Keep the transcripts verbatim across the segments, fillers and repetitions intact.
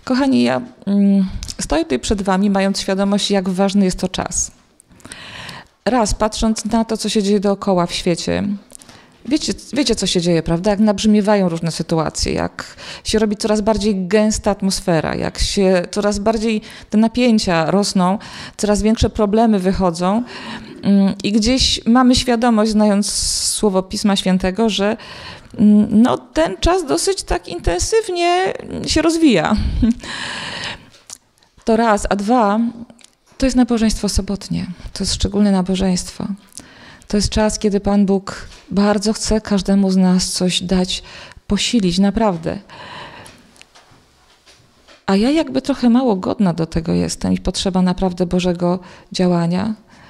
Kochani, ja mm, stoję tutaj przed wami, mając świadomość, jak ważny jest to czas. Raz, patrząc na to, co się dzieje dookoła w świecie, wiecie, wiecie, co się dzieje, prawda? Jak nabrzmiewają różne sytuacje, jak się robi coraz bardziej gęsta atmosfera, jak się coraz bardziej te napięcia rosną, coraz większe problemy wychodzą i gdzieś mamy świadomość, znając słowo Pisma Świętego, że no, ten czas dosyć tak intensywnie się rozwija. To raz, a dwa, to jest nabożeństwo sobotnie. To jest szczególne nabożeństwo. To jest czas, kiedy Pan Bóg bardzo chce każdemu z nas coś dać, posilić, naprawdę. A ja jakby trochę mało godna do tego jestem i potrzeba naprawdę Bożego działania.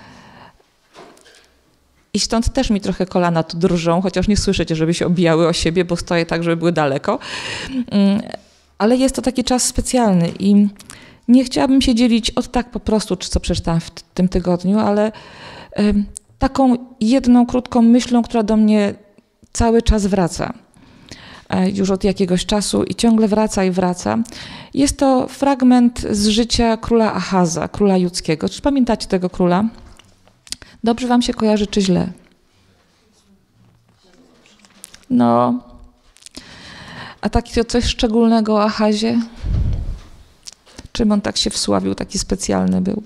I stąd też mi trochę kolana tu drżą, chociaż nie słyszycie, żeby się obijały o siebie, bo stoję tak, żeby były daleko. Ale jest to taki czas specjalny i nie chciałabym się dzielić od tak po prostu, czy co przeczytałam w tym tygodniu, ale taką jedną krótką myślą, która do mnie cały czas wraca. Już od jakiegoś czasu i ciągle wraca i wraca. Jest to fragment z życia króla Ahaza, króla judzkiego. Czy pamiętacie tego króla? Dobrze wam się kojarzy, czy źle? No. A takiego coś szczególnego o Ahazie? Czym on tak się wsławił, taki specjalny był?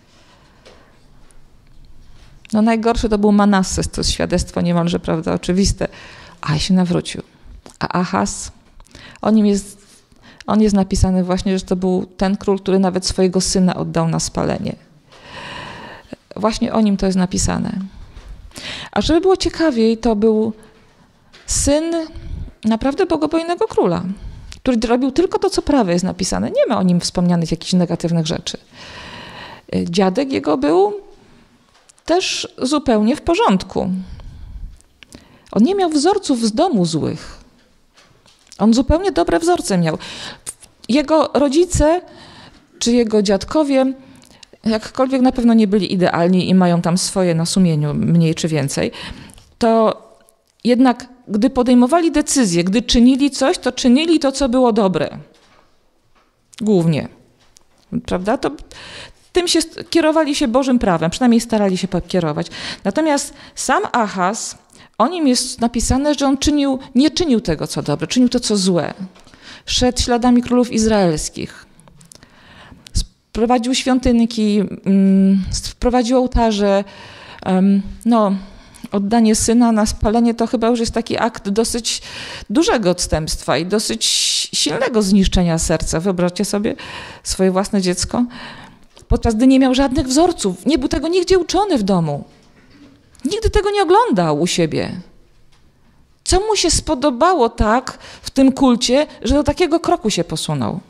No najgorszy to był Manasses, to jest świadectwo niemalże, prawda, oczywiste. A się nawrócił. A Ahaz, o nim jest, on jest napisany właśnie, że to był ten król, który nawet swojego syna oddał na spalenie. Właśnie o nim to jest napisane. A żeby było ciekawiej, to był syn naprawdę bogobojnego króla, który robił tylko to, co prawe jest napisane. Nie ma o nim wspomnianych jakichś negatywnych rzeczy. Dziadek jego był też zupełnie w porządku. On nie miał wzorców z domu złych. On zupełnie dobre wzorce miał. Jego rodzice czy jego dziadkowie jakkolwiek na pewno nie byli idealni i mają tam swoje na sumieniu, mniej czy więcej, to jednak gdy podejmowali decyzje, gdy czynili coś, to czynili to, co było dobre. Głównie. Prawda? To tym się kierowali się Bożym prawem, przynajmniej starali się kierować. Natomiast sam Ahaz, o nim jest napisane, że on czynił, nie czynił tego, co dobre, czynił to, co złe. Szedł śladami królów izraelskich. Prowadził świątynki, wprowadził ołtarze. No, oddanie syna na spalenie to chyba już jest taki akt dosyć dużego odstępstwa i dosyć silnego zniszczenia serca. Wyobraźcie sobie swoje własne dziecko, podczas gdy nie miał żadnych wzorców. Nie był tego nigdzie uczony w domu. Nigdy tego nie oglądał u siebie. Co mu się spodobało tak w tym kulcie, że do takiego kroku się posunął?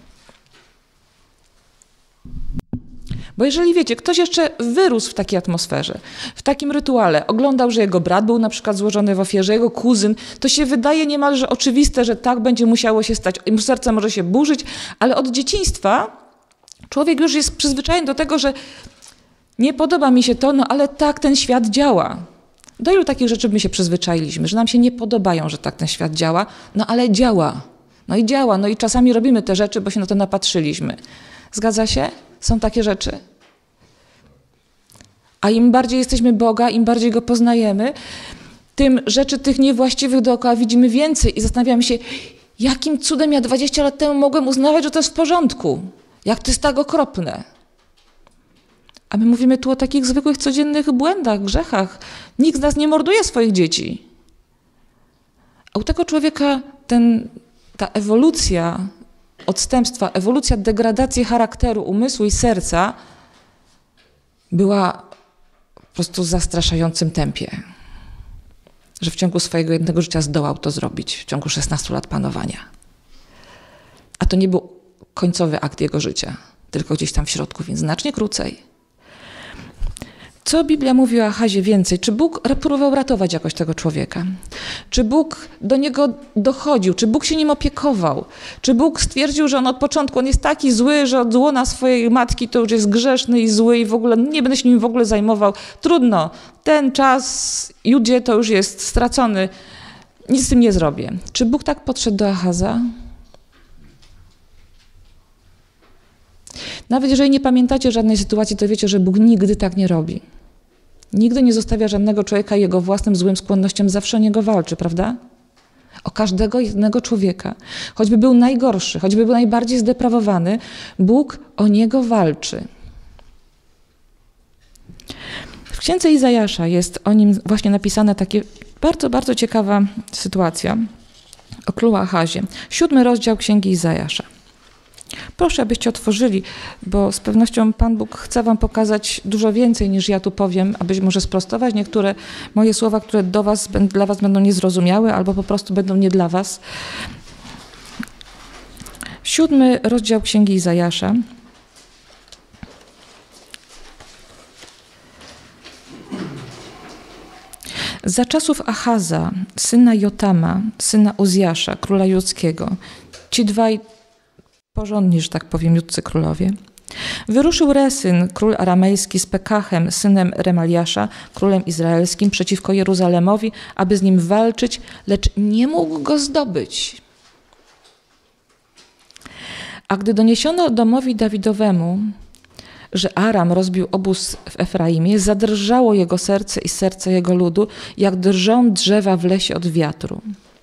Bo jeżeli wiecie, ktoś jeszcze wyrósł w takiej atmosferze, w takim rytuale, oglądał, że jego brat był na przykład złożony w ofierze, jego kuzyn, to się wydaje niemalże oczywiste, że tak będzie musiało się stać. Mu serce może się burzyć, ale od dzieciństwa człowiek już jest przyzwyczajony do tego, że nie podoba mi się to, no ale tak ten świat działa. Do ilu takich rzeczy my się przyzwyczailiśmy, że nam się nie podobają, że tak ten świat działa, no ale działa. No i działa, no i czasami robimy te rzeczy, bo się na to napatrzyliśmy. Zgadza się? Są takie rzeczy. A im bardziej jesteśmy Boga, im bardziej Go poznajemy, tym rzeczy tych niewłaściwych dookoła widzimy więcej i zastanawiamy się, jakim cudem ja dwadzieścia lat temu mogłem uznawać, że to jest w porządku. Jak to jest tak okropne. A my mówimy tu o takich zwykłych, codziennych błędach, grzechach. Nikt z nas nie morduje swoich dzieci. A u tego człowieka ten, ta ewolucja odstępstwa, ewolucja degradacji charakteru, umysłu i serca była po prostu w zastraszającym tempie. Że w ciągu swojego jednego życia zdołał to zrobić, w ciągu szesnastu lat panowania. A to nie był końcowy akt jego życia, tylko gdzieś tam w środku, więc znacznie krócej. Co Biblia mówi o Ahazie więcej? Czy Bóg próbował ratować jakoś tego człowieka? Czy Bóg do niego dochodził? Czy Bóg się nim opiekował? Czy Bóg stwierdził, że on od początku on jest taki zły, że od łona swojej matki to już jest grzeszny i zły i w ogóle nie będę się nim w ogóle zajmował. Trudno. Ten czas Judzie to już jest stracony. Nic z tym nie zrobię. Czy Bóg tak podszedł do Ahaza? Nawet jeżeli nie pamiętacie żadnej sytuacji, to wiecie, że Bóg nigdy tak nie robi. Nigdy nie zostawia żadnego człowieka jego własnym złym skłonnościom, zawsze o niego walczy, prawda? O każdego jednego człowieka. Choćby był najgorszy, choćby był najbardziej zdeprawowany, Bóg o niego walczy. W księdze Izajasza jest o nim właśnie napisana taka bardzo, bardzo ciekawa sytuacja o królu Ahazie. Siódmy rozdział księgi Izajasza. Proszę, abyście otworzyli, bo z pewnością Pan Bóg chce wam pokazać dużo więcej, niż ja tu powiem, abyś może sprostować niektóre moje słowa, które do was, dla was będą niezrozumiałe albo po prostu będą nie dla was. Siódmy rozdział księgi Izajasza. Za czasów Ahaza, syna Jotama, syna Uzjasza, króla judzkiego, ci dwaj porządni, że tak powiem, judcy królowie, wyruszył Resyn, król aramejski, z Pekachem, synem Remaliasza, królem izraelskim, przeciwko Jeruzalemowi, aby z nim walczyć, lecz nie mógł go zdobyć. A gdy doniesiono domowi Dawidowemu, że Aram rozbił obóz w Efraimie, zadrżało jego serce i serce jego ludu, jak drżą drzewa w lesie od wiatru.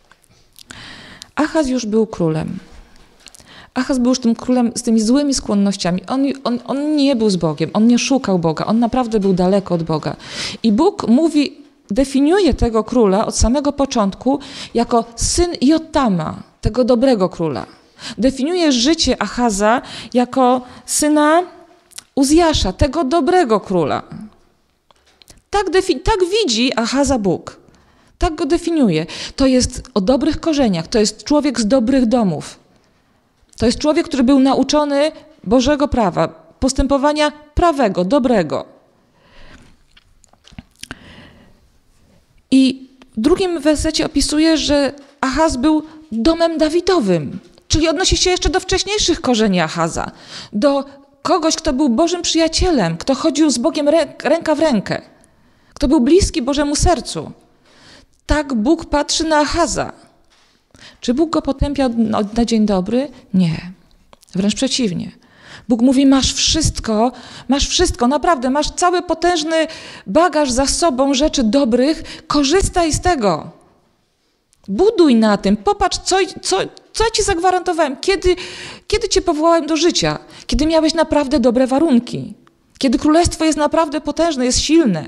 Ahaz już był królem. Ahaz był już tym królem z tymi złymi skłonnościami. On, on, on nie był z Bogiem, on nie szukał Boga, on naprawdę był daleko od Boga. I Bóg mówi, definiuje tego króla od samego początku jako syn Jotama, tego dobrego króla. Definiuje życie Ahaza jako syna Uzjasza, tego dobrego króla. Tak, defi- tak widzi Ahaza Bóg. Tak go definiuje. To jest o dobrych korzeniach, to jest człowiek z dobrych domów. To jest człowiek, który był nauczony Bożego prawa, postępowania prawego, dobrego. I w drugim wersecie opisuje, że Ahaz był domem Dawidowym, czyli odnosi się jeszcze do wcześniejszych korzeni Ahaza, do kogoś, kto był Bożym przyjacielem, kto chodził z Bogiem ręka w rękę, kto był bliski Bożemu sercu. Tak Bóg patrzy na Ahaza. Czy Bóg go potępia na dzień dobry? Nie. Wręcz przeciwnie. Bóg mówi, masz wszystko, masz wszystko, naprawdę, masz cały potężny bagaż za sobą rzeczy dobrych, korzystaj z tego. Buduj na tym, popatrz, co, co, co ci zagwarantowałem, kiedy, kiedy cię powołałem do życia, kiedy miałeś naprawdę dobre warunki, kiedy królestwo jest naprawdę potężne, jest silne.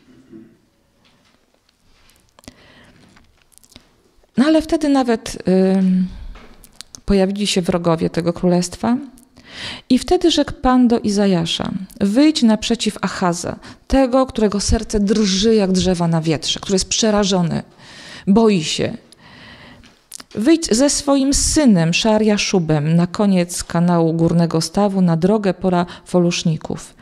No ale wtedy nawet y, pojawili się wrogowie tego królestwa i wtedy rzekł Pan do Izajasza, wyjdź naprzeciw Ahaza, tego, którego serce drży jak drzewa na wietrze, który jest przerażony, boi się. Wyjdź ze swoim synem Szarjaszubem na koniec kanału Górnego Stawu na drogę pora Foluszników.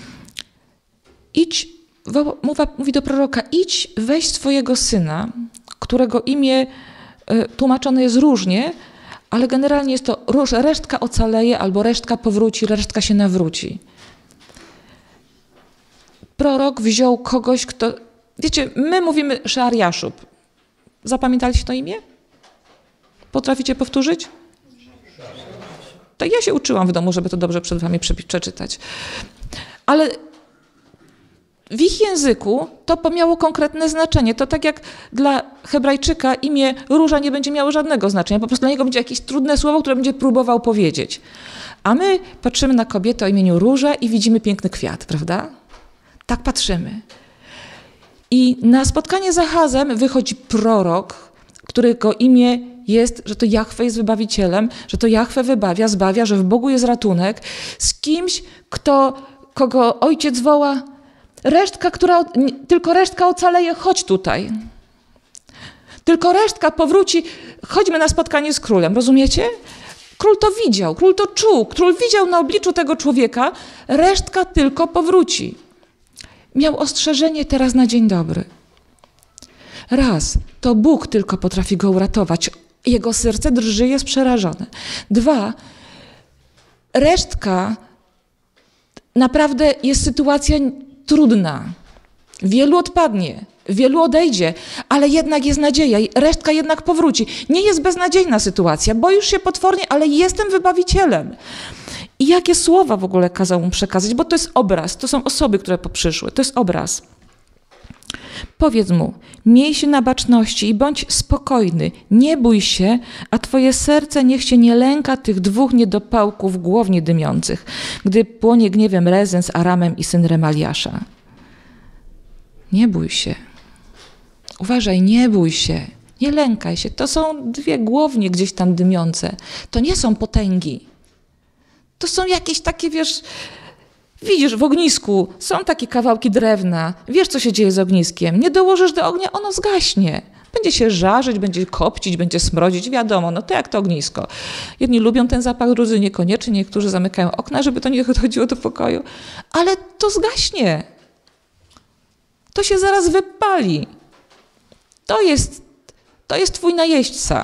Idź, mówi do proroka, idź, weź swojego syna, którego imię tłumaczone jest różnie, ale generalnie jest to resztka ocaleje albo resztka powróci, resztka się nawróci. Prorok wziął kogoś, kto... Wiecie, my mówimy Szarjaszub. Zapamiętaliście to imię? Potraficie powtórzyć? Tak ja się uczyłam w domu, żeby to dobrze przed wami przeczytać. Ale w ich języku to miało konkretne znaczenie. To tak jak dla Hebrajczyka imię Róża nie będzie miało żadnego znaczenia. Po prostu dla niego będzie jakieś trudne słowo, które będzie próbował powiedzieć. A my patrzymy na kobietę o imieniu Róża i widzimy piękny kwiat, prawda? Tak patrzymy. I na spotkanie z Ahazem wychodzi prorok, którego imię jest, że to Jahwe jest wybawicielem, że to Jahwe wybawia, zbawia, że w Bogu jest ratunek, z kimś, kto, kogo ojciec woła, resztka, która, tylko resztka ocaleje, chodź tutaj. Tylko resztka powróci, chodźmy na spotkanie z królem, rozumiecie? Król to widział, król to czuł, król widział na obliczu tego człowieka, resztka tylko powróci. Miał ostrzeżenie teraz na dzień dobry. Raz, to Bóg tylko potrafi go uratować. Jego serce drży, jest przerażone. Dwa, resztka, naprawdę jest sytuacja trudna. Wielu odpadnie, wielu odejdzie, ale jednak jest nadzieja. Resztka jednak powróci. Nie jest beznadziejna sytuacja. Boisz się potwornie, ale jestem wybawicielem. I jakie słowa w ogóle kazał mu przekazać, bo to jest obraz, to są osoby, które poprzyszły, to jest obraz. Powiedz mu, miej się na baczności i bądź spokojny, nie bój się, a twoje serce niech się nie lęka tych dwóch niedopałków głownie dymiących, gdy płonie gniewem Rezyn z Aramem i syn Remaliasza. Nie bój się. Uważaj, nie bój się, nie lękaj się. To są dwie głownie gdzieś tam dymiące. To nie są potęgi. To są jakieś takie, wiesz, widzisz w ognisku, są takie kawałki drewna, wiesz co się dzieje z ogniskiem, nie dołożysz do ognia, ono zgaśnie. Będzie się żarzyć, będzie kopcić, będzie smrodzić, wiadomo, no to jak to ognisko. Jedni lubią ten zapach, drudzy niekoniecznie, niektórzy zamykają okna, żeby to nie dochodziło do pokoju, ale to zgaśnie. To się zaraz wypali. To jest, to jest twój najeźdźca.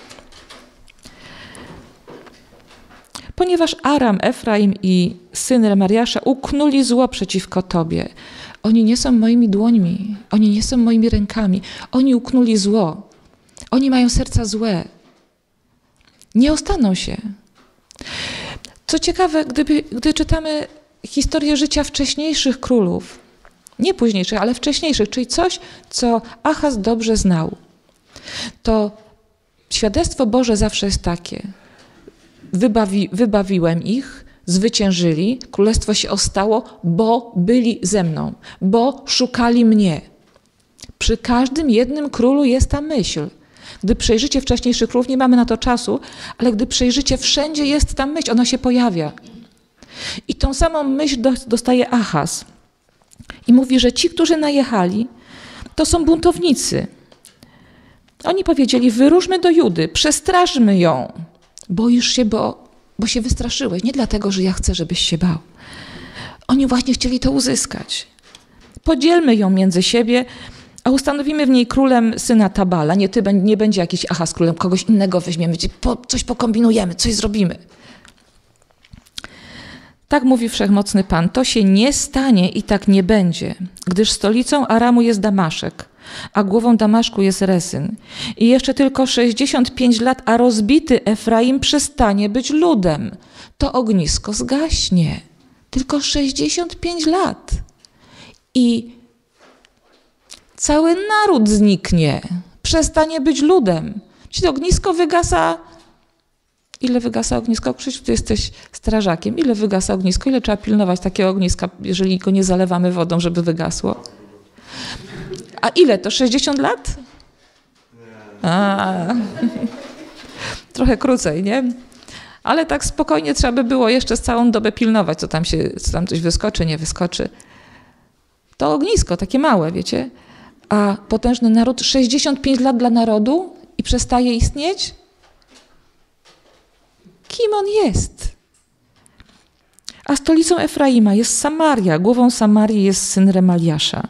Ponieważ Aram, Efraim i syn Remaliasza uknuli zło przeciwko tobie. Oni nie są moimi dłońmi, oni nie są moimi rękami. Oni uknuli zło. Oni mają serca złe. Nie ostaną się. Co ciekawe, gdyby, gdy czytamy historię życia wcześniejszych królów, nie późniejszych, ale wcześniejszych, czyli coś, co Ahaz dobrze znał, to świadectwo Boże zawsze jest takie. Wybawi, wybawiłem ich, zwyciężyli, królestwo się ostało, bo byli ze mną, bo szukali mnie. Przy każdym jednym królu jest ta myśl. Gdy przejrzycie wcześniejszych królów, nie mamy na to czasu, ale gdy przejrzycie, wszędzie jest ta myśl, ona się pojawia. I tą samą myśl dostaje Ahaz. I mówi, że ci, którzy najechali, to są buntownicy. Oni powiedzieli, wyruszmy do Judy, przestraszmy ją. Boisz się, bo, bo się wystraszyłeś. Nie dlatego, że ja chcę, żebyś się bał. Oni właśnie chcieli to uzyskać. Podzielmy ją między siebie, a ustanowimy w niej królem syna Tabala. Nie, ty, nie będzie jakiś Ahaz królem, kogoś innego weźmiemy, coś pokombinujemy, coś zrobimy. Tak mówi Wszechmocny Pan. To się nie stanie i tak nie będzie, gdyż stolicą Aramu jest Damaszek, a głową Damaszku jest Rezyn. I jeszcze tylko sześćdziesiąt pięć lat, a rozbity Efraim przestanie być ludem. To ognisko zgaśnie. Tylko sześćdziesiąt pięć lat. I cały naród zniknie. Przestanie być ludem. Czyli ognisko wygasa. Ile wygasa ognisko? Krzysiu, ty jesteś strażakiem. Ile wygasa ognisko? Ile trzeba pilnować takiego ogniska, jeżeli go nie zalewamy wodą, żeby wygasło? A ile to? sześćdziesiąt lat? A, trochę krócej, nie? Ale tak spokojnie trzeba by było jeszcze z całą dobę pilnować, co tam się, co tam coś wyskoczy, nie wyskoczy. To ognisko, takie małe, wiecie? A potężny naród, sześćdziesiąt pięć lat dla narodu i przestaje istnieć? Kim on jest? A stolicą Efraima jest Samaria, głową Samarii jest syn Remaliasza.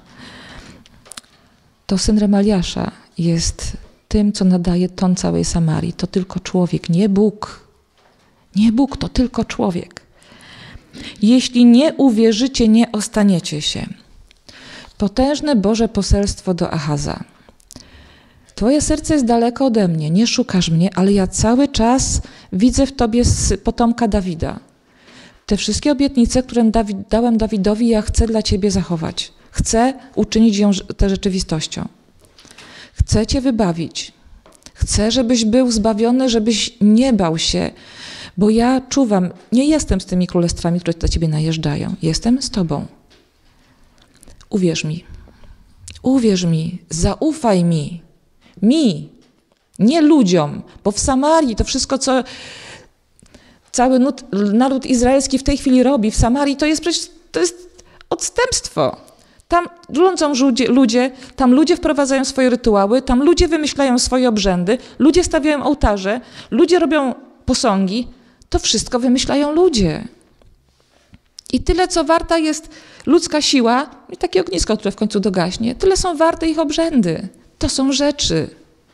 To syn Remaliasza jest tym, co nadaje ton całej Samarii. To tylko człowiek, nie Bóg. Nie Bóg, to tylko człowiek. Jeśli nie uwierzycie, nie ostaniecie się. Potężne Boże poselstwo do Ahaza. Twoje serce jest daleko ode mnie, nie szukasz mnie, ale ja cały czas widzę w tobie potomka Dawida. Te wszystkie obietnice, które Dawid, dałem Dawidowi, ja chcę dla ciebie zachować. Chcę uczynić ją tę rzeczywistością. Chcę cię wybawić. Chcę, żebyś był zbawiony, żebyś nie bał się, bo ja czuwam, nie jestem z tymi królestwami, które do ciebie najeżdżają. Jestem z tobą. Uwierz mi. Uwierz mi. Zaufaj mi. Mi. Nie ludziom. Bo w Samarii to wszystko, co cały naród izraelski w tej chwili robi, w Samarii, to jest przecież to jest odstępstwo. Tam rządzą ludzie, ludzie, tam ludzie wprowadzają swoje rytuały, tam ludzie wymyślają swoje obrzędy, ludzie stawiają ołtarze, ludzie robią posągi. To wszystko wymyślają ludzie. I tyle, co warta jest ludzka siła, i takie ognisko, które w końcu dogaśnie, tyle są warte ich obrzędy. To są rzeczy.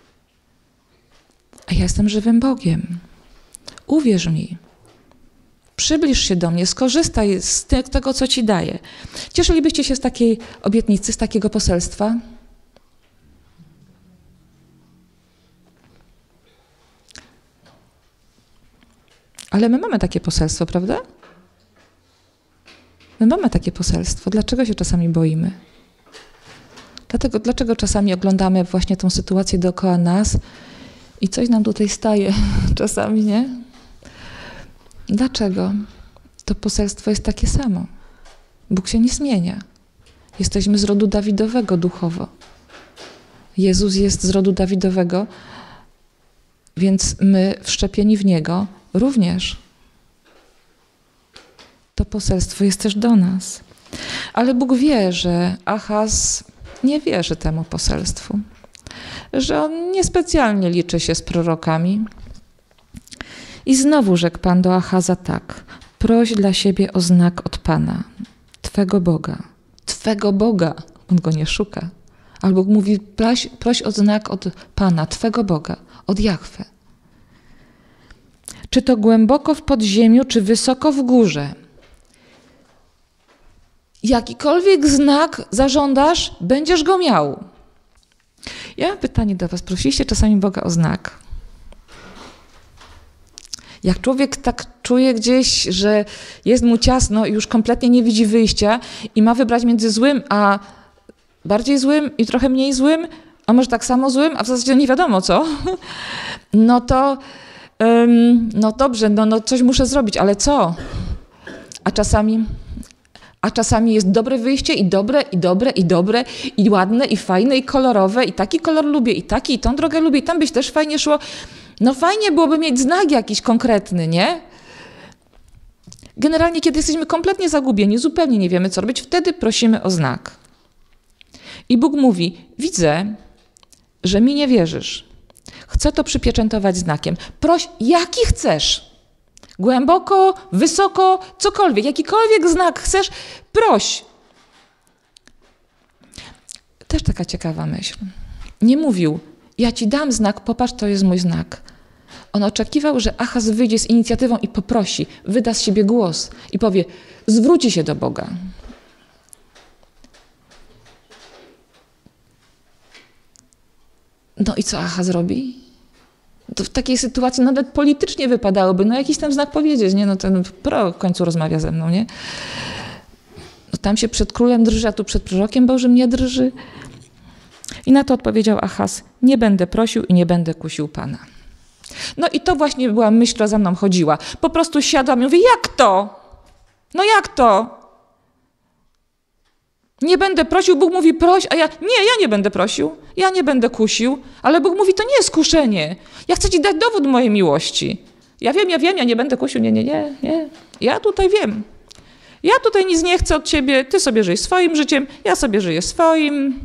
A ja jestem żywym Bogiem. Uwierz mi. Przybliż się do mnie, skorzystaj z tego, co ci daję. Cieszylibyście się z takiej obietnicy, z takiego poselstwa? Ale my mamy takie poselstwo, prawda? My mamy takie poselstwo. Dlaczego się czasami boimy? Dlatego, dlaczego czasami oglądamy właśnie tą sytuację dookoła nas i coś nam tutaj staje czasami, nie? Dlaczego? To poselstwo jest takie samo. Bóg się nie zmienia. Jesteśmy z rodu Dawidowego duchowo. Jezus jest z rodu Dawidowego, więc my wszczepieni w Niego również. To poselstwo jest też do nas. Ale Bóg wie, że Ahaz nie wierzy temu poselstwu. Że on niespecjalnie liczy się z prorokami. I znowu rzekł Pan do Ahaza tak. Proś dla siebie o znak od Pana, Twego Boga. Twego Boga. On go nie szuka. Albo mówi, proś, proś o znak od Pana, Twego Boga, od Jahwe. Czy to głęboko w podziemiu, czy wysoko w górze. Jakikolwiek znak zażądasz, będziesz go miał. Ja mam pytanie do was. Prosiliście czasami Boga o znak? Jak człowiek tak czuje gdzieś, że jest mu ciasno i już kompletnie nie widzi wyjścia i ma wybrać między złym a bardziej złym i trochę mniej złym, a może tak samo złym, a w zasadzie nie wiadomo co, no to um, no dobrze, no, no coś muszę zrobić, ale co? A czasami, a czasami jest dobre wyjście i dobre, i dobre, i dobre, i ładne, i fajne, i kolorowe, i taki kolor lubię, i taki, i tą drogę lubię, i tam byś też fajnie szło. No fajnie byłoby mieć znak jakiś konkretny, nie? Generalnie, kiedy jesteśmy kompletnie zagubieni, zupełnie nie wiemy, co robić, wtedy prosimy o znak. I Bóg mówi, widzę, że mi nie wierzysz. Chcę to przypieczętować znakiem. Proś, jaki chcesz. Głęboko, wysoko, cokolwiek, jakikolwiek znak chcesz, proś. Też taka ciekawa myśl. Nie mówił, ja ci dam znak, popatrz, to jest mój znak. On oczekiwał, że Ahaz wyjdzie z inicjatywą i poprosi, wyda z siebie głos i powie, zwróci się do Boga. No i co Ahaz robi? To w takiej sytuacji nawet politycznie wypadałoby, no jakiś tam znak powiedzieć, nie? No ten prorok w końcu rozmawia ze mną, nie? No tam się przed królem drży, a tu przed prorokiem Bożym nie drży. I na to odpowiedział Ahaz, nie będę prosił i nie będę kusił Pana. No i to właśnie była myśl, która za mną chodziła. Po prostu siadłam i mówię, jak to? No jak to? Nie będę prosił, Bóg mówi proś, a ja, nie, ja nie będę prosił, ja nie będę kusił, ale Bóg mówi, to nie jest kuszenie. Ja chcę ci dać dowód mojej miłości. Ja wiem, ja wiem, ja nie będę kusił, nie, nie, nie, nie. Ja tutaj wiem. Ja tutaj nic nie chcę od ciebie, ty sobie żyj swoim życiem, ja sobie żyję swoim.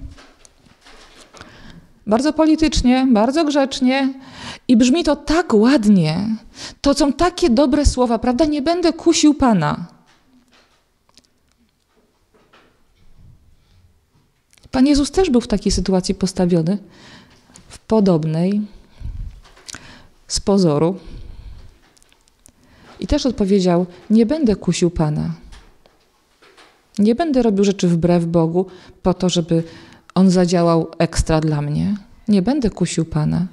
Bardzo politycznie, bardzo grzecznie i brzmi to tak ładnie. To są takie dobre słowa, prawda? Nie będę kusił Pana. Pan Jezus też był w takiej sytuacji postawiony, w podobnej, z pozoru. I też odpowiedział, nie będę kusił Pana. Nie będę robił rzeczy wbrew Bogu po to, żeby On zadziałał ekstra dla mnie. Nie będę kusił Pana.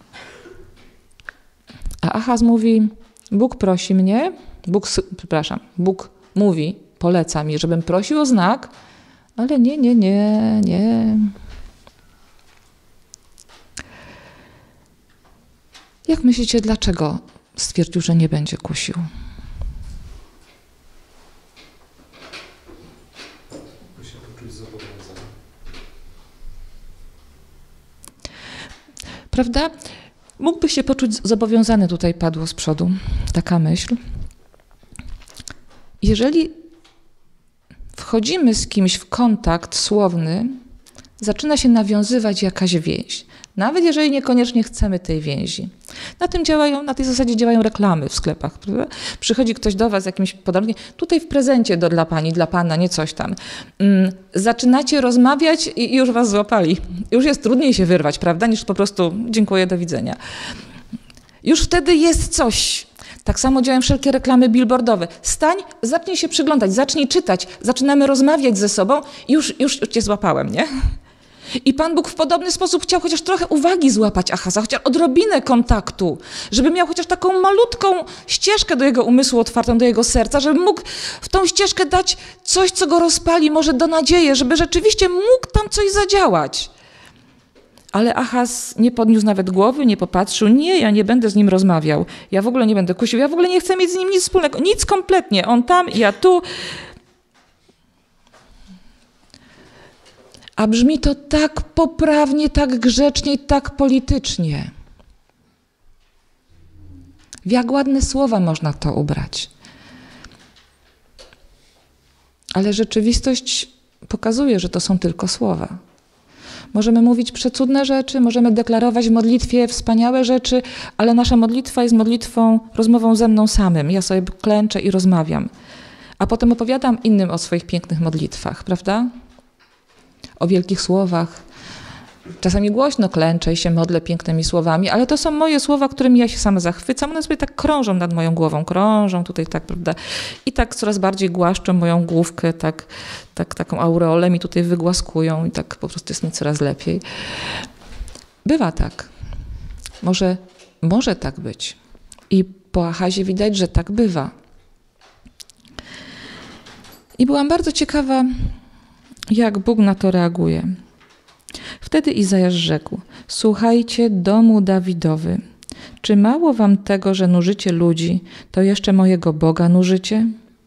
A Ahaz mówi, Bóg prosi mnie, Bóg, przepraszam, Bóg mówi, poleca mi, żebym prosił o znak, ale nie, nie, nie, nie. Jak myślicie, dlaczego stwierdził, że nie będzie kusił? Prawda? Mógłby się poczuć zobowiązany, tutaj padło z przodu taka myśl. Jeżeli wchodzimy z kimś w kontakt słowny, zaczyna się nawiązywać jakaś więź. Nawet jeżeli niekoniecznie chcemy tej więzi. Na tym działają, na tej zasadzie działają reklamy w sklepach. Prawda? Przychodzi ktoś do was z jakimś podarunkiem, tutaj w prezencie do, dla pani, dla pana, nie coś tam. Mm, zaczynacie rozmawiać i, i już was złapali. Już jest trudniej się wyrwać, prawda, niż po prostu dziękuję, do widzenia. Już wtedy jest coś. Tak samo działają wszelkie reklamy billboardowe. Stań, zacznij się przyglądać, zacznij czytać, zaczynamy rozmawiać ze sobą i już, już cię złapałem, nie? I Pan Bóg w podobny sposób chciał chociaż trochę uwagi złapać Ahaza, chociaż odrobinę kontaktu, żeby miał chociaż taką malutką ścieżkę do jego umysłu otwartą, do jego serca, żeby mógł w tą ścieżkę dać coś, co go rozpali, może do nadziei, żeby rzeczywiście mógł tam coś zadziałać. Ale Ahaz nie podniósł nawet głowy, nie popatrzył. Nie, ja nie będę z nim rozmawiał. Ja w ogóle nie będę kusił. Ja w ogóle nie chcę mieć z nim nic wspólnego. Nic kompletnie. On tam, ja tu. A brzmi to tak poprawnie, tak grzecznie, tak politycznie. W jak ładne słowa można to ubrać. Ale rzeczywistość pokazuje, że to są tylko słowa. Możemy mówić przecudne rzeczy, możemy deklarować w modlitwie wspaniałe rzeczy, ale nasza modlitwa jest modlitwą, rozmową ze mną samym. Ja sobie klęczę i rozmawiam. A potem opowiadam innym o swoich pięknych modlitwach, prawda? O wielkich słowach. Czasami głośno klęczę i się modlę pięknymi słowami, ale to są moje słowa, którymi ja się sama zachwycam. One sobie tak krążą nad moją głową, krążą tutaj tak, prawda? I tak coraz bardziej głaszczą moją główkę, tak, tak, taką aureolę mi tutaj wygłaskują i tak po prostu jest mi coraz lepiej. Bywa tak. Może, może tak być. I po Ahazie widać, że tak bywa. I byłam bardzo ciekawa, jak Bóg na to reaguje. Wtedy Izajasz rzekł: słuchajcie, domu Dawidowy, czy mało wam tego, że nużycie ludzi, to jeszcze mojego Boga nużycie?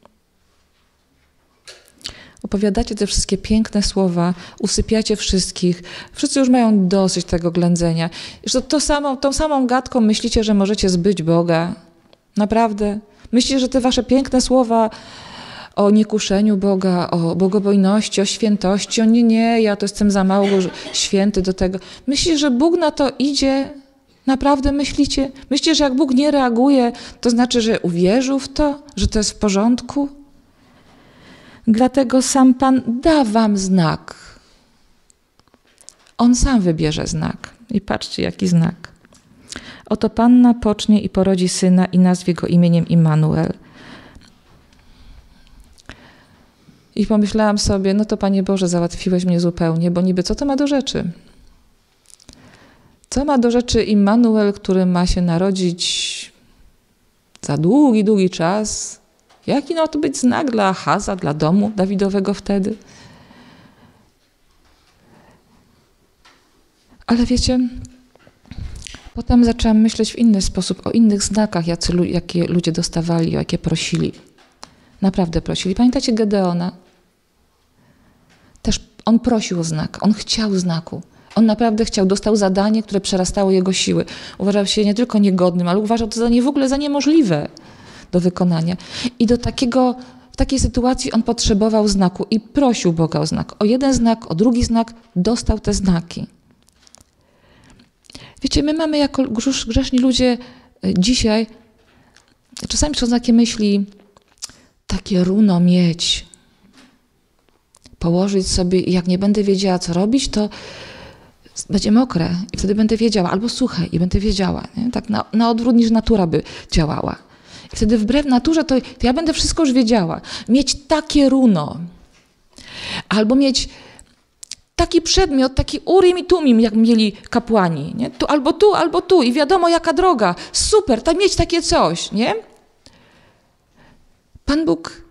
Opowiadacie te wszystkie piękne słowa, usypiacie wszystkich, wszyscy już mają dosyć tego ględzenia. Że to samą, tą samą gadką myślicie, że możecie zbyć Boga. Naprawdę? Myślicie, że te wasze piękne słowa o niekuszeniu Boga, o bogobojności, o świętości, o nie, nie, ja to jestem za mało święty do tego. Myślicie, że Bóg na to idzie? Naprawdę myślicie? Myślicie, że jak Bóg nie reaguje, to znaczy, że uwierzył w to, że to jest w porządku? Dlatego sam Pan da wam znak. On sam wybierze znak. I patrzcie, jaki znak. Oto panna pocznie i porodzi syna i nazwie go imieniem Immanuel. I pomyślałam sobie, no to Panie Boże, załatwiłeś mnie zupełnie, bo niby co to ma do rzeczy? Co ma do rzeczy Immanuel, który ma się narodzić za długi, długi czas? Jaki miał to być znak dla Ahaza, dla domu Dawidowego wtedy? Ale wiecie, potem zaczęłam myśleć w inny sposób, o innych znakach, jacy, jakie ludzie dostawali, o jakie prosili. Naprawdę prosili. Pamiętacie Gedeona? Też on prosił o znak, on chciał znaku. On naprawdę chciał, dostał zadanie, które przerastało jego siły. Uważał się nie tylko niegodnym, ale uważał to zadanie w ogóle za niemożliwe do wykonania. I do takiego, w takiej sytuacji on potrzebował znaku i prosił Boga o znak. O jeden znak, o drugi znak, dostał te znaki. Wiecie, my mamy jako grzeszni ludzie dzisiaj, czasami są takie myśli, takie runo mieć, położyć sobie i jak nie będę wiedziała, co robić, to będzie mokre i wtedy będę wiedziała, albo suche i będę wiedziała. Nie? Tak na, na odwrót niż natura by działała. I wtedy wbrew naturze to, to ja będę wszystko już wiedziała. Mieć takie runo, albo mieć taki przedmiot, taki urim i tumim, jak mieli kapłani. Nie? Tu, albo tu, albo tu i wiadomo jaka droga. Super, tak mieć takie coś, nie? Pan Bóg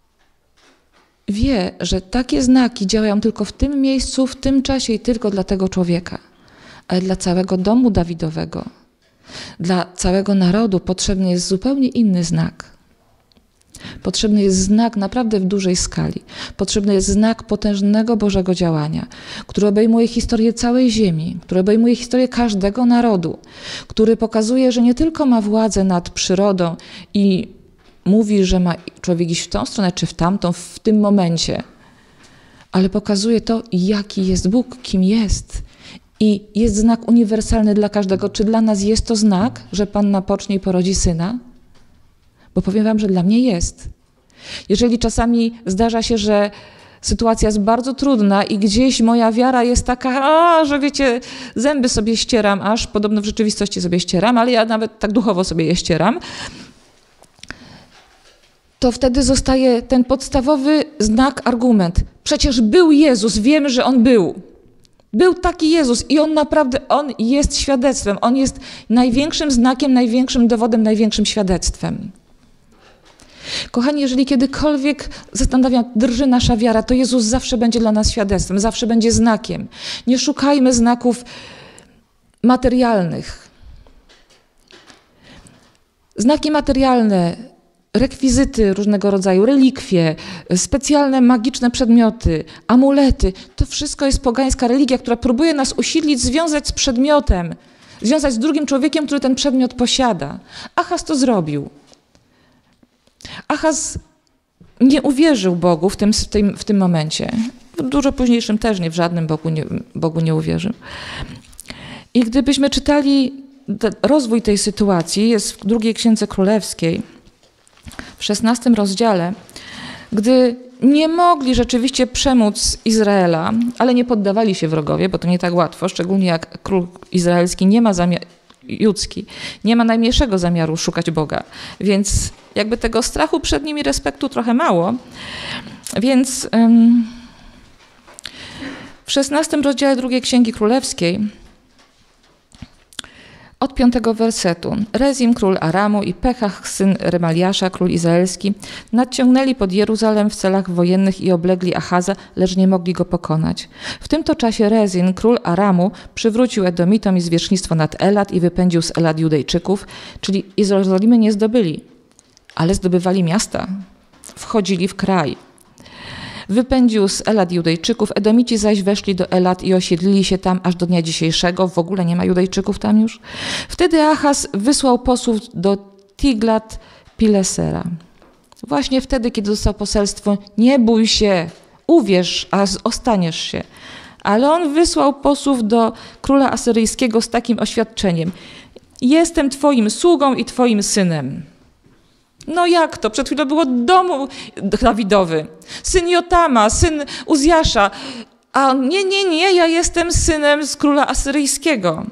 wie, że takie znaki działają tylko w tym miejscu, w tym czasie i tylko dla tego człowieka. Ale dla całego domu Dawidowego, dla całego narodu potrzebny jest zupełnie inny znak. Potrzebny jest znak naprawdę w dużej skali. Potrzebny jest znak potężnego Bożego działania, który obejmuje historię całej ziemi, który obejmuje historię każdego narodu, który pokazuje, że nie tylko ma władzę nad przyrodą i mówi, że ma człowiek iść w tą stronę czy w tamtą w tym momencie, ale pokazuje to, jaki jest Bóg, kim jest. I jest znak uniwersalny dla każdego. Czy dla nas jest to znak, że Panna pocznie i porodzi syna? Bo powiem wam, że dla mnie jest. Jeżeli czasami zdarza się, że sytuacja jest bardzo trudna i gdzieś moja wiara jest taka, a, że wiecie, zęby sobie ścieram, aż podobno w rzeczywistości sobie ścieram, ale ja nawet tak duchowo sobie je ścieram, to wtedy zostaje ten podstawowy znak, argument. Przecież był Jezus, wiemy, że On był. Był taki Jezus i On naprawdę, On jest świadectwem. On jest największym znakiem, największym dowodem, największym świadectwem. Kochani, jeżeli kiedykolwiek zastanawia, drży nasza wiara, to Jezus zawsze będzie dla nas świadectwem, zawsze będzie znakiem. Nie szukajmy znaków materialnych. Znaki materialne, rekwizyty różnego rodzaju, relikwie, specjalne magiczne przedmioty, amulety, to wszystko jest pogańska religia, która próbuje nas usidlić, związać z przedmiotem, związać z drugim człowiekiem, który ten przedmiot posiada. Ahaz to zrobił. Ahaz nie uwierzył Bogu w tym, w tym, w tym momencie. W dużo późniejszym też nie, w żadnym Bogu nie, Bogu nie uwierzył. I gdybyśmy czytali rozwój tej sytuacji, jest w drugiej Księdze Królewskiej, w szesnastym rozdziale, gdy nie mogli rzeczywiście przemóc Izraela, ale nie poddawali się wrogowie, bo to nie tak łatwo, szczególnie jak król izraelski nie ma zamiaru, judzki, nie ma najmniejszego zamiaru szukać Boga, więc jakby tego strachu przed nimi, respektu trochę mało, więc um, w szesnastym rozdziale drugiej Księgi Królewskiej od piątego wersetu. Rezim, król Aramu i Pekach, syn Remaliasza, król izraelski, nadciągnęli pod Jeruzalem w celach wojennych i oblegli Ahaza, lecz nie mogli go pokonać. W tym to czasie Rezin, król Aramu, przywrócił Edomitom i zwierzchnictwo nad Elat i wypędził z Elat Judejczyków, czyli Jerozolimy nie zdobyli, ale zdobywali miasta, wchodzili w kraj. Wypędził z Elat Judejczyków, Edomici zaś weszli do Elat i osiedlili się tam aż do dnia dzisiejszego. W ogóle nie ma Judejczyków tam już. Wtedy Ahaz wysłał posłów do Tiglat-Pilesera. Właśnie wtedy, kiedy dostał poselstwo, nie bój się, uwierz, a ostaniesz się. Ale on wysłał posłów do króla asyryjskiego z takim oświadczeniem. Jestem twoim sługą i twoim synem. No jak to? Przed chwilą było domu Dawidowy. Syn Jotama, syn Uzjasza. A on, nie, nie, nie, ja jestem synem z króla asyryjskiego.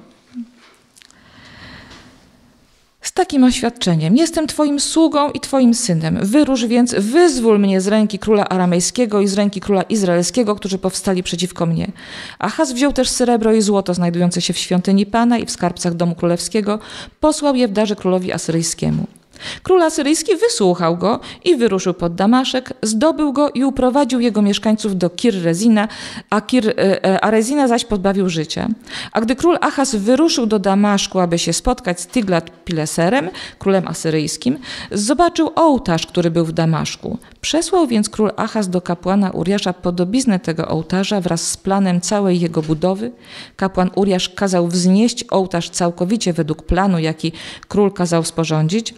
Z takim oświadczeniem. Jestem twoim sługą i twoim synem. Wyrusz więc, wyzwól mnie z ręki króla aramejskiego i z ręki króla izraelskiego, którzy powstali przeciwko mnie. Ahaz wziął też srebro i złoto znajdujące się w świątyni Pana i w skarbcach domu królewskiego. Posłał je w darze królowi asyryjskiemu. Król asyryjski wysłuchał go i wyruszył pod Damaszek, zdobył go i uprowadził jego mieszkańców do Kir-Rezina, a, Kir, a Rezina zaś pozbawił życia. A gdy król Ahaz wyruszył do Damaszku, aby się spotkać z Tiglat-Pileserem, królem asyryjskim, zobaczył ołtarz, który był w Damaszku. Przesłał więc król Ahaz do kapłana Uriasza podobiznę tego ołtarza wraz z planem całej jego budowy. Kapłan Uriasz kazał wznieść ołtarz całkowicie według planu, jaki król kazał sporządzić.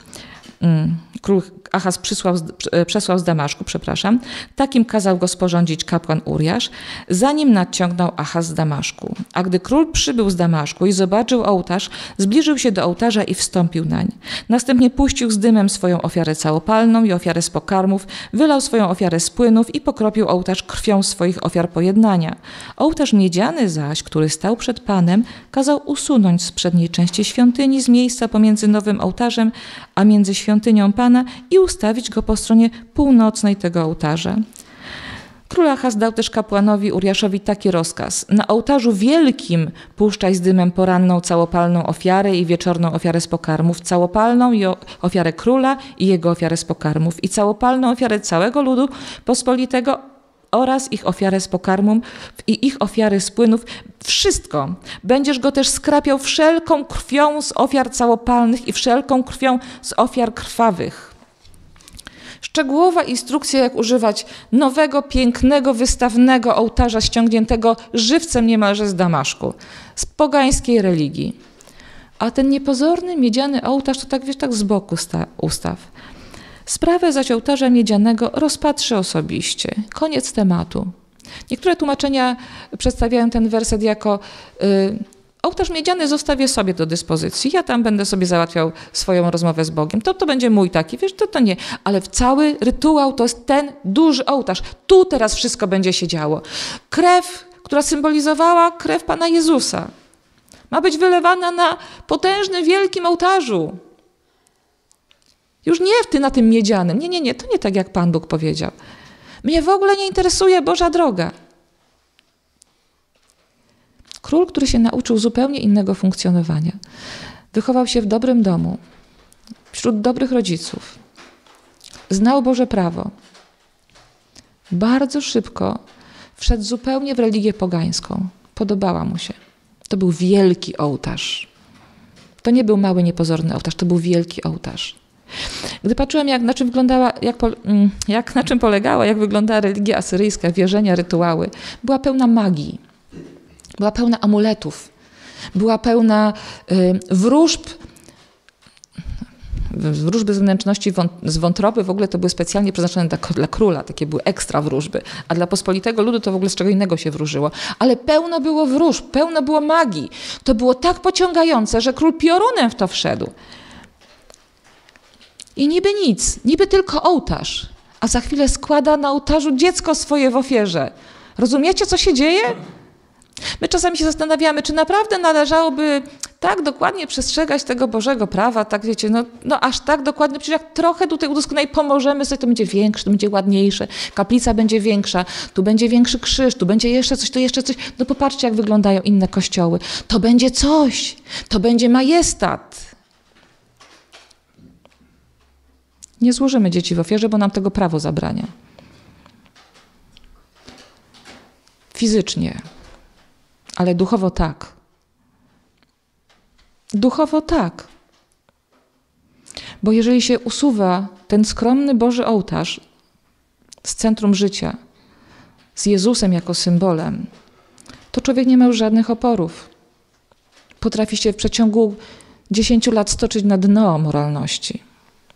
Król Ahaz przysłał, przesłał z Damaszku, przepraszam. Takim kazał go sporządzić kapłan Uriasz, zanim nadciągnął Ahaz z Damaszku. A gdy król przybył z Damaszku i zobaczył ołtarz, zbliżył się do ołtarza i wstąpił nań. Następnie puścił z dymem swoją ofiarę całopalną i ofiarę z pokarmów, wylał swoją ofiarę z płynów i pokropił ołtarz krwią swoich ofiar pojednania. Ołtarz miedziany zaś, który stał przed Panem, kazał usunąć z przedniej części świątyni, z miejsca pomiędzy nowym ołtarzem a między świątynią Pana i ustawić go po stronie północnej tego ołtarza. Król Ahaz dał też kapłanowi Uriaszowi taki rozkaz. Na ołtarzu wielkim puszczaj z dymem poranną całopalną ofiarę i wieczorną ofiarę z pokarmów, całopalną i ofiarę króla i jego ofiarę z pokarmów i całopalną ofiarę całego ludu pospolitego oraz ich ofiarę z pokarmów i ich ofiary z płynów. Wszystko. Będziesz go też skrapiał wszelką krwią z ofiar całopalnych i wszelką krwią z ofiar krwawych. Szczegółowa instrukcja, jak używać nowego, pięknego, wystawnego ołtarza ściągniętego żywcem niemalże z Damaszku, z pogańskiej religii. A ten niepozorny, miedziany ołtarz to tak, wiesz, tak z boku sta- ustaw. Sprawę zaś ołtarza miedzianego rozpatrzy osobiście. Koniec tematu. Niektóre tłumaczenia przedstawiają ten werset jako y, ołtarz miedziany zostawię sobie do dyspozycji. Ja tam będę sobie załatwiał swoją rozmowę z Bogiem. To, to będzie mój taki, wiesz, to to nie. Ale cały rytuał to jest ten duży ołtarz. Tu teraz wszystko będzie się działo. Krew, która symbolizowała krew Pana Jezusa, ma być wylewana na potężnym, wielkim ołtarzu. Już nie ty na tym miedzianym. Nie, nie, nie. To nie tak, jak Pan Bóg powiedział. Mnie w ogóle nie interesuje Boża droga. Król, który się nauczył zupełnie innego funkcjonowania. Wychował się w dobrym domu, wśród dobrych rodziców. Znał Boże prawo. Bardzo szybko wszedł zupełnie w religię pogańską. Podobała mu się. To był wielki ołtarz. To nie był mały, niepozorny ołtarz, to był wielki ołtarz. Gdy patrzyłam, jak, na czym wyglądała, jak, po, jak, na czym polegała, jak wyglądała religia asyryjska, wierzenia, rytuały, była pełna magii, była pełna amuletów, była pełna y, wróżb, wróżby z wnętrzności z wątroby w ogóle to były specjalnie przeznaczone dla, dla króla, takie były ekstra wróżby, a dla pospolitego ludu to w ogóle z czego innego się wróżyło. Ale pełno było wróżb, pełno było magii. To było tak pociągające, że król piorunem w to wszedł. I niby nic, niby tylko ołtarz, a za chwilę składa na ołtarzu dziecko swoje w ofierze. Rozumiecie, co się dzieje? My czasami się zastanawiamy, czy naprawdę należałoby tak dokładnie przestrzegać tego Bożego prawa, tak wiecie, no, no aż tak dokładnie, przecież jak trochę tutaj udoskonali, pomożemy sobie, to będzie większe, to będzie ładniejsze, kaplica będzie większa, tu będzie większy krzyż, tu będzie jeszcze coś, tu jeszcze coś. No popatrzcie, jak wyglądają inne kościoły. To będzie coś, to będzie majestat. Nie złożymy dzieci w ofierze, bo nam tego prawo zabrania. Fizycznie, ale duchowo tak. Duchowo tak. Bo jeżeli się usuwa ten skromny Boży ołtarz z centrum życia, z Jezusem jako symbolem, to człowiek nie ma już żadnych oporów. Potrafi się w przeciągu dziesięciu lat stoczyć na dno moralności.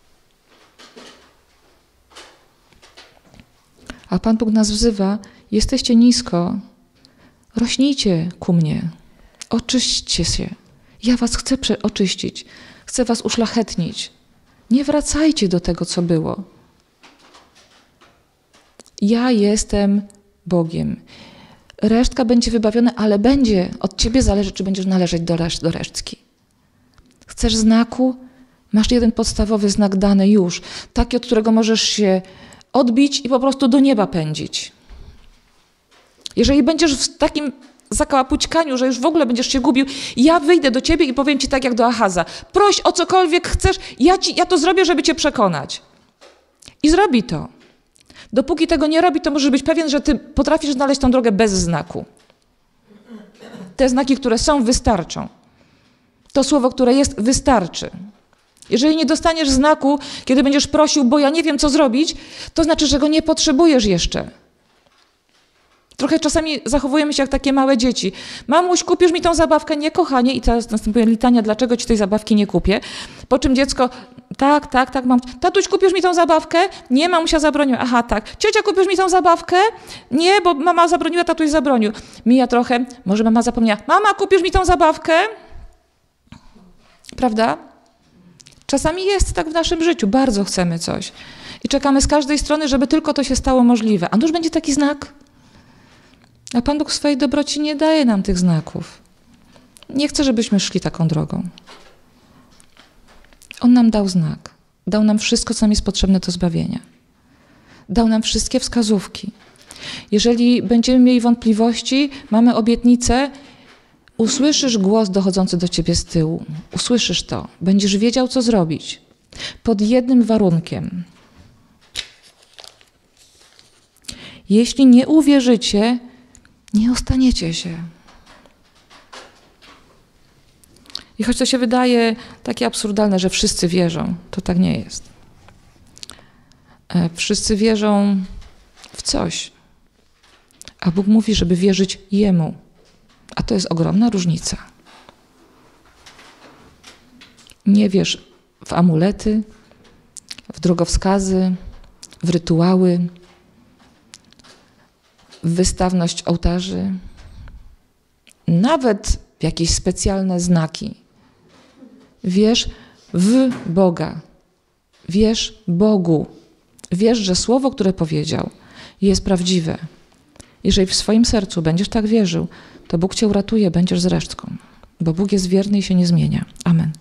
A Pan Bóg nas wzywa, jesteście nisko, rośnijcie ku mnie, oczyśćcie się. Ja was chcę oczyścić, chcę was uszlachetnić. Nie wracajcie do tego, co było. Ja jestem Bogiem. Resztka będzie wybawiona, ale będzie. Od ciebie zależy, czy będziesz należeć do, reszt, do resztki. Chcesz znaku? Masz jeden podstawowy znak dany już. Taki, od którego możesz się odbić i po prostu do nieba pędzić. Jeżeli będziesz w takim zakałapućkaniu, że już w ogóle będziesz się gubił, ja wyjdę do ciebie i powiem ci tak jak do Ahaza. Proś o cokolwiek chcesz, ja, ci, ja to zrobię, żeby cię przekonać. I zrobi to. Dopóki tego nie robi, to możesz być pewien, że ty potrafisz znaleźć tą drogę bez znaku. Te znaki, które są, wystarczą. To słowo, które jest, wystarczy. Jeżeli nie dostaniesz znaku, kiedy będziesz prosił, bo ja nie wiem, co zrobić, to znaczy, że go nie potrzebujesz jeszcze. Trochę czasami zachowujemy się jak takie małe dzieci. Mamuś, kupisz mi tą zabawkę? Nie, kochanie. I teraz następuje litania, dlaczego ci tej zabawki nie kupię. Po czym dziecko, tak, tak, tak, mam. Tatuś, kupisz mi tą zabawkę? Nie, mamusia zabroniła. Aha, tak. Ciocia, kupisz mi tą zabawkę? Nie, bo mama zabroniła, tatuś zabronił. Mija trochę, może mama zapomniała. Mama, kupisz mi tą zabawkę? Prawda? Czasami jest tak w naszym życiu. Bardzo chcemy coś. I czekamy z każdej strony, żeby tylko to się stało możliwe. A nuż będzie taki znak? A Pan Bóg w swojej dobroci nie daje nam tych znaków. Nie chce, żebyśmy szli taką drogą. On nam dał znak. Dał nam wszystko, co nam jest potrzebne do zbawienia. Dał nam wszystkie wskazówki. Jeżeli będziemy mieli wątpliwości, mamy obietnicę, usłyszysz głos dochodzący do ciebie z tyłu. Usłyszysz to. Będziesz wiedział, co zrobić. Pod jednym warunkiem. Jeśli nie uwierzycie, nie ostaniecie się. I choć to się wydaje takie absurdalne, że wszyscy wierzą, to tak nie jest. Wszyscy wierzą w coś. A Bóg mówi, żeby wierzyć Jemu. A to jest ogromna różnica. Nie wierz w amulety, w drogowskazy, w rytuały, w wystawność ołtarzy, nawet w jakieś specjalne znaki. Wierz w Boga. Wierz Bogu. Wierz, że słowo, które powiedział, jest prawdziwe. Jeżeli w swoim sercu będziesz tak wierzył, to Bóg cię uratuje, będziesz z resztką. Bo Bóg jest wierny i się nie zmienia. Amen.